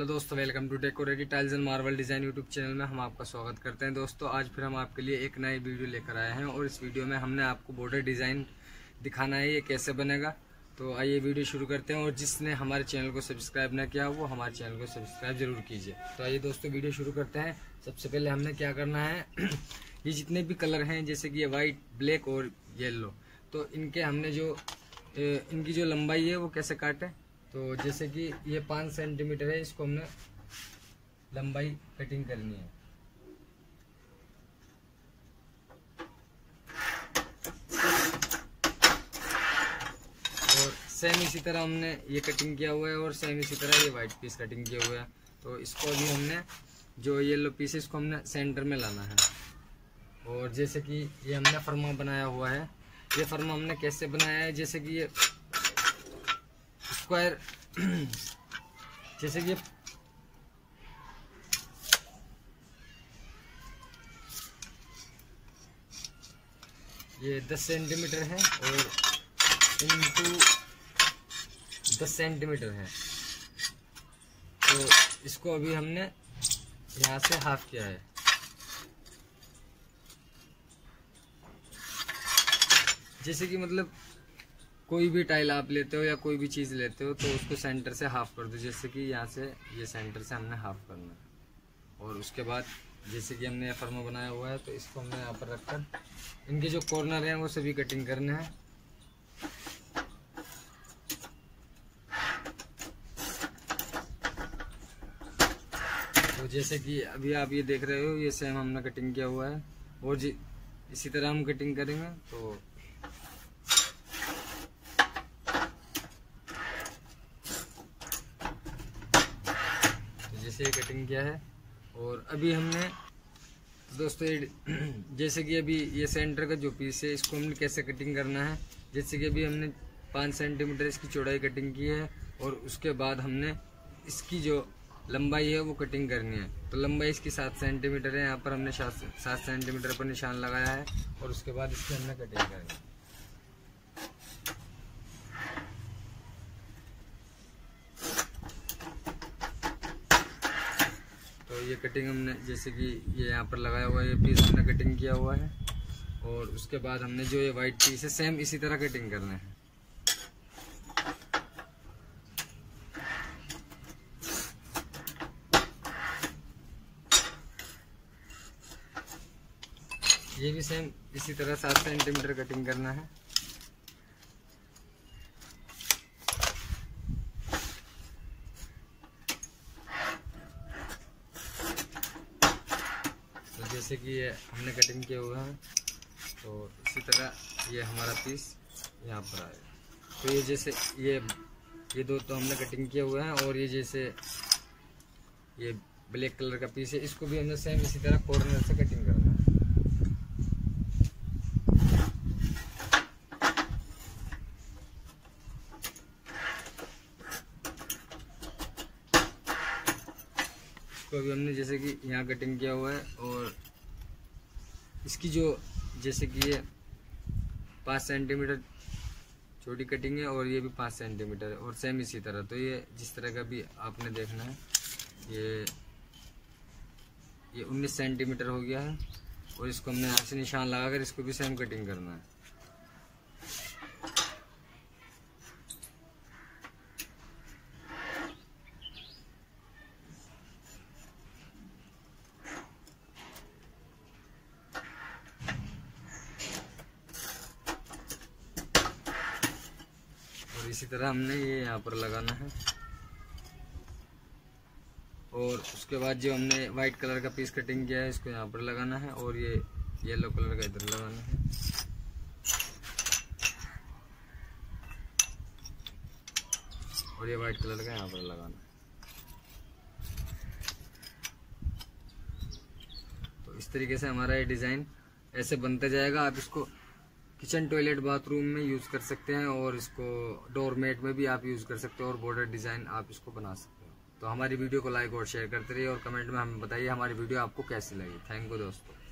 Hello दोस्तों, welcome to decorative tiles and marble design YouTube channel में हम आपका स्वागत करते हैं। दोस्तों आज फिर हम आपके लिए एक नई वीडियो लेकर आए हैं और इस वीडियो में हमने आपको बॉर्डर डिज़ाइन दिखाना है ये कैसे बनेगा। तो आइए वीडियो शुरू करते हैं और जिसने हमारे चैनल को सब्सक्राइब ना किया वो हमारे चैनल को सब्सक्राइब जरूर कीजिए। तो आइए दोस्तों वीडियो शुरू करते हैं। सबसे पहले हमने क्या करना है ये जितने भी कलर हैं जैसे कि ये वाइट, ब्लैक और येलो, तो इनके हमने जो इनकी जो लंबाई है वो कैसे काटें। तो जैसे कि ये 5 सेंटीमीटर है, इसको हमने लंबाई कटिंग करनी है। और सेम इसी तरह हमने ये कटिंग किया हुआ है और सेम इसी तरह ये वाइट पीस कटिंग किया हुआ है। तो इसको भी हमने जो येलो पीस है इसको हमने सेंटर में लाना है। और जैसे कि ये हमने फर्मा बनाया हुआ है, ये फर्मा हमने कैसे बनाया है, जैसे कि ये स्क्वायर जैसे कि ये 10 सेंटीमीटर है और इनटू 10 सेंटीमीटर है। तो इसको अभी हमने यहाँ से हाफ किया है। जैसे कि मतलब कोई भी टाइल आप लेते हो या कोई भी चीज़ लेते हो तो उसको सेंटर से हाफ कर दो। जैसे कि यहाँ से ये सेंटर से हमने हाफ करना है। और उसके बाद जैसे कि हमने फर्मा बनाया हुआ है तो इसको हमने यहाँ पर रखकर इनके जो कॉर्नर हैं वो सभी कटिंग करने हैं। तो जैसे कि अभी आप ये देख रहे हो ये सेम हमने कटिंग किया हुआ है और इसी तरह हम कटिंग करेंगे। तो जैसे ये कटिंग किया है और अभी हमने दोस्तों जैसे कि अभी ये सेंटर का जो पीस है इसको हमने कैसे कटिंग करना है। जैसे कि अभी हमने 5 सेंटीमीटर इसकी चौड़ाई कटिंग की है और उसके बाद हमने इसकी जो लंबाई है वो कटिंग करनी है। तो लंबाई इसकी 7 सेंटीमीटर है, यहाँ पर हमने 7 सेंटीमीटर पर निशान लगाया है और उसके बाद इसकी हमने कटिंग करनी है। तो ये कटिंग हमने जैसे कि ये यहाँ पर लगाया हुआ है, ये पीस हमने कटिंग किया हुआ है और उसके बाद हमने जो ये वाइट पीस है सेम इसी तरह कटिंग करना है। ये भी सेम इसी तरह 7 सेंटीमीटर कटिंग करना है। जैसे कि ये हमने कटिंग किया हुआ है तो इसी तरह ये हमारा पीस यहाँ पर आएगा। तो ये जैसे ये दो तो हमने कटिंग किया हुआ है और ये जैसे ये ब्लैक कलर का पीस है इसको भी हमने सेम इसी तरह कॉर्नर से कटिंग करना है। इसको भी हमने जैसे कि यहाँ कटिंग किया हुआ है और इसकी जो जैसे कि ये 5 सेंटीमीटर छोटी कटिंग है और ये भी 5 सेंटीमीटर है और सेम इसी तरह। तो ये जिस तरह का भी आपने देखना है ये 19 सेंटीमीटर हो गया है और इसको हमने यहाँ से निशान लगाकर इसको भी सेम कटिंग करना है। इसी तरह हमने ये यहाँ पर लगाना है और उसके बाद जो हमने वाइट कलर का पीस कटिंग किया है इसको यहाँ पर लगाना है और ये येलो कलर का इधर लगाना है। और ये वाइट कलर का यहाँ पर लगाना है। तो इस तरीके से हमारा ये डिज़ाइन ऐसे बनता जाएगा। आप इसको किचन, टॉयलेट, बाथरूम में यूज़ कर सकते हैं और इसको डोरमेट में भी आप यूज़ कर सकते हो और बॉर्डर डिज़ाइन आप इसको बना सकते हो। तो हमारी वीडियो को लाइक और शेयर करते रहिए और कमेंट में हमें बताइए हमारी वीडियो आपको कैसी लगी। थैंक यू दोस्तों।